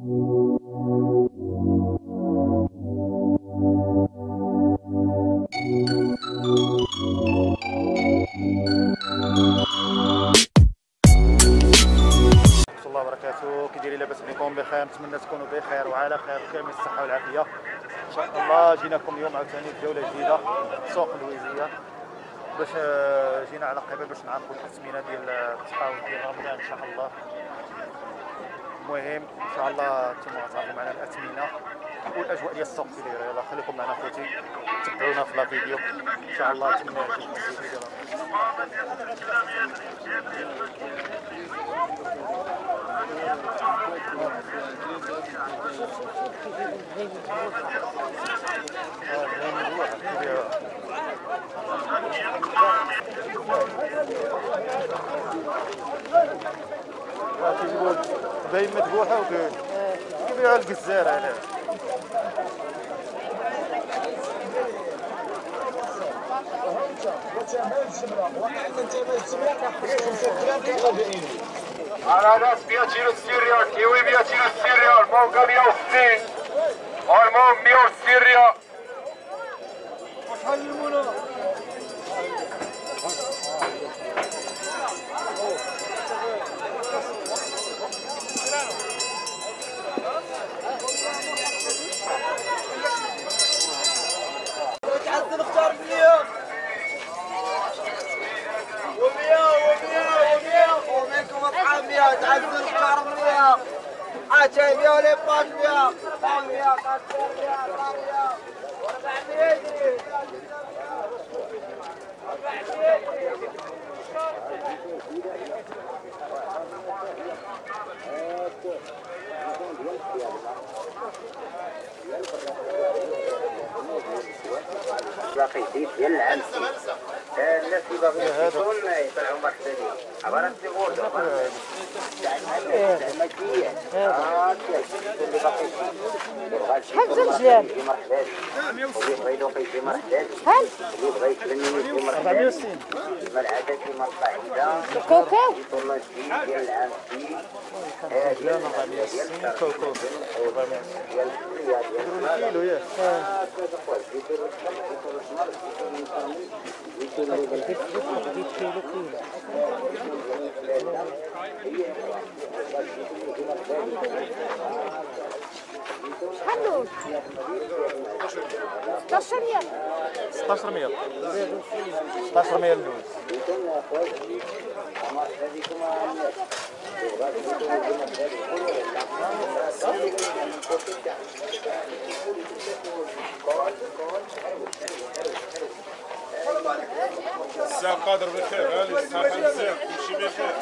الله وبركاته. كي دايرين؟ لاباس عليكم؟ بخير، نتمنى تكونوا بخير وعلى خير وكامل الصحه والعافيه ان شاء الله. جيناكم اليوم عاوتاني بجوله جديده سوق الويزيه، باش جينا على قبل باش نعرفوا التسمينه ديال التحاول ديال رمضان ان شاء الله. المهم ان شاء الله نتوما غتعرفوا معنا الاثمنه والاجواء ديال السوق كي دايره. يلاه خليكم معنا خوتي، تبعونا في لا فيديو ان شاء الله. نتمنى يعجبكم الفيديو. باين مذبوحه وكيبيعوا الجزار عليه. اناناس 160 ريال، كيوي 160 ريال، مانجا 160، هرمون 160 ريال. وشحال المولى؟ تعدل اختار 100 ومنكم اصحاب 100 تعدل اختار 100 عاد جاي 100 ولا باش 100 100 باقي زيت ديال العنب. الناس اللي باغيين يشوفون يطلعوا مرحبا عبارة لي غوردو تاع المكياج. اللي باقي شحال زنجلان؟ مرحبا اللي بغى يدوق يجي مرحبا شحال؟ اللي بغى يتبني يجي مرحبا 460 العادة كيما القاعدة كوكو يطلع الزيت ديال العنب زنجلان 460 كوكو ديال كيلو ياك. شحال 16 ريال 1600 1600 اللوز. السلام قادر بخير، هاني الصحة مزيان، كلشي بخير.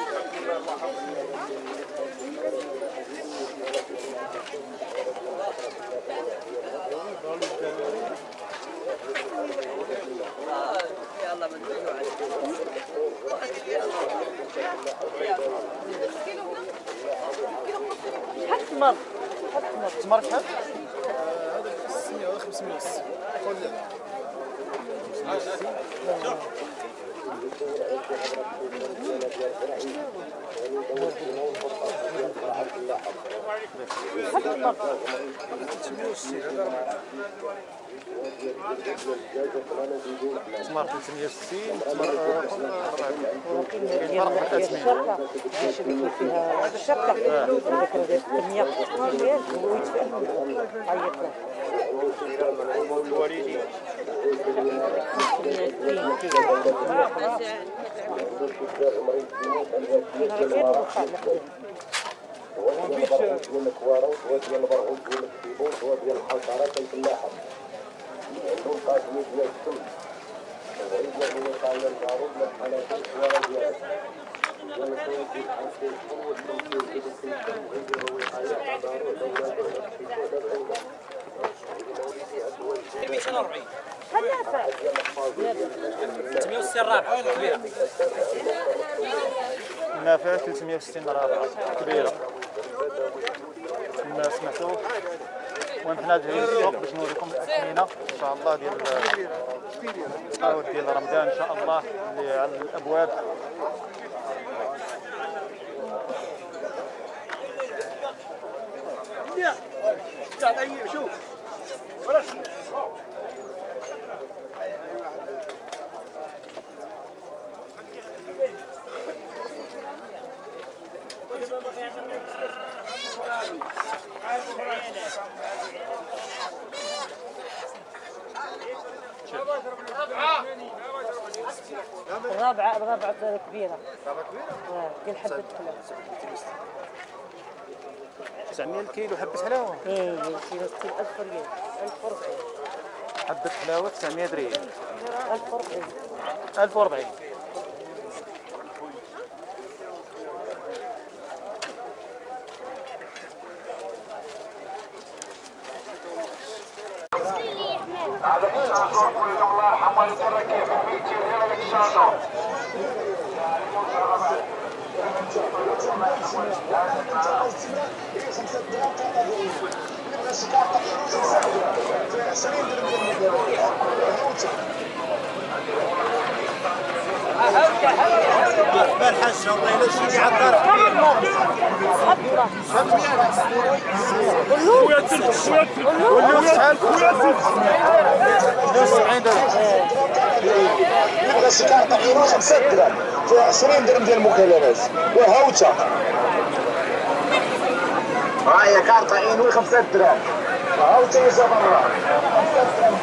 شحال التمر؟ التمر شحال؟ هذا 600 ولا 560. خذ تمر 360 تمر 400. كاين فرق في الأثمنة. فيها الشركة هذاك ديال 100 ريال هو يدفع عيط له الوالدي ديال الكوارث وديال البرغوث ديال الكتيبوت وديال الحشرات الفلاحه عندهم قاسمين ديال السم وغير ديال الوقايه البارود من الحالات الكوارث ديال الكوارث ديال الحساسيه والتنفيذ ديال السم وغير الوقايه البارود ديال 240 شحال نافع؟ 360 رابعه كبيره. النافع 360 رابعه كبيره. كما سمعتوا. المهم حنا جايين للسوق باش نوريكم الاثمنه ان شاء الله ديال التقاوت ديال رمضان ان شاء الله اللي على الابواب. شوف الرابعة كبيرة. رابعة كبيرة؟ كل حبة حلاوة. 900 الكيلو حبة حلاوة؟ ايه كيلو 1000 ريال 1040. حبة حلاوة 900 ريال 1040. 1040. هذا الشاشور كلكم الله يرحم والدينا كيف بيجي هنا لك الشاشور بالحس والله لو سيدي عطار بس كارت عينه 5 درهم فيها 20 درهم ديال المكالمات وهاوته هاهي كارت عينه 5 درهم وهاوته يسافر الله 5 درهم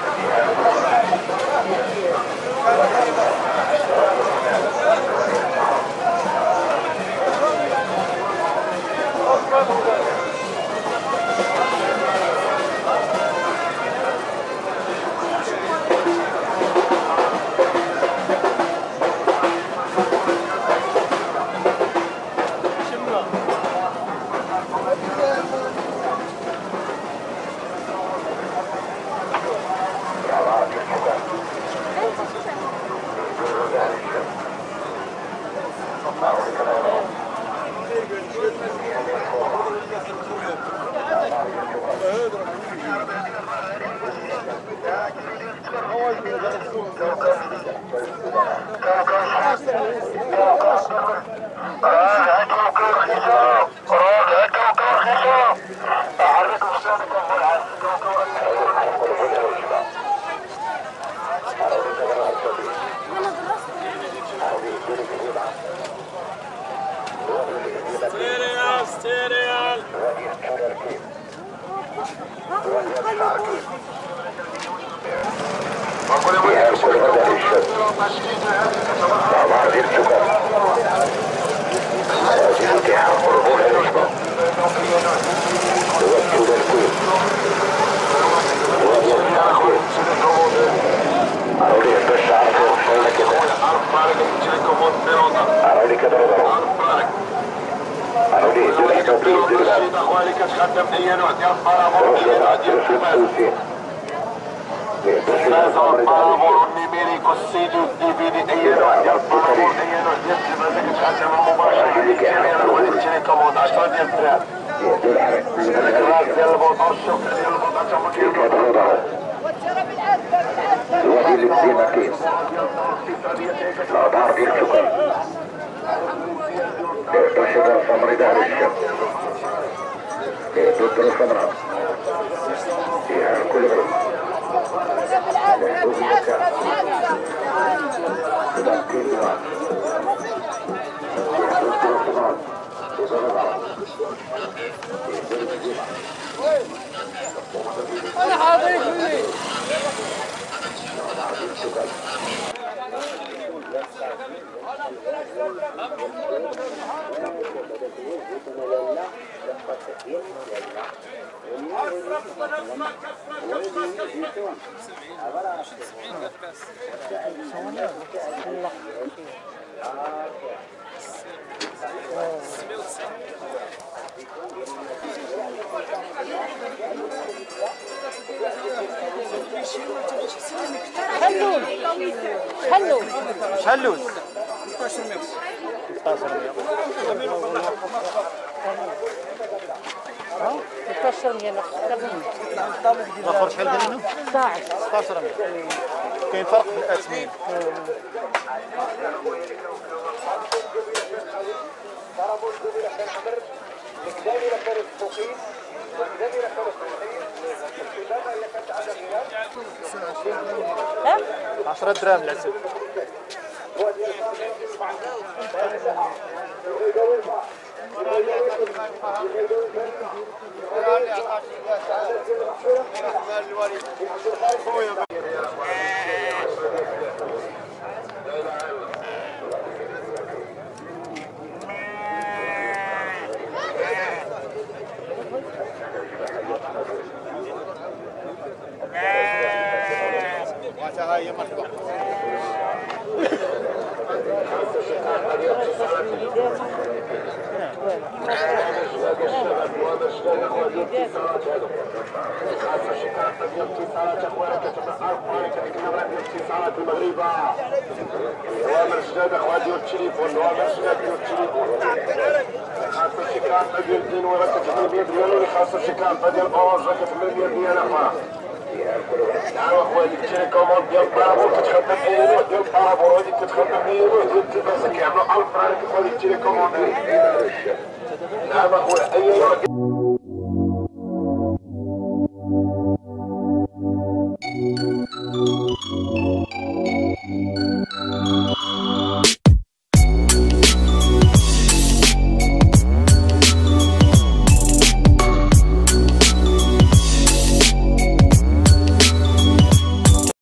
شلوت 1600 اخر شحال دايرينو 1600 كاين فرق في الاثمين ضربوا الجبل عشان عمر الكذاب الى فارس فوقين والكذاب الى فارس 10 دراهم العسل. هاي مرحبا. نعم اخواني التليكوموند ديال الطابور كتخدم اي نوع ديال الطابور هذيك كتخدم اي نوع ديال التلفازه كيعملوا 1000 فرانك هذيك التليكوموند. نعم اخويا اي نوع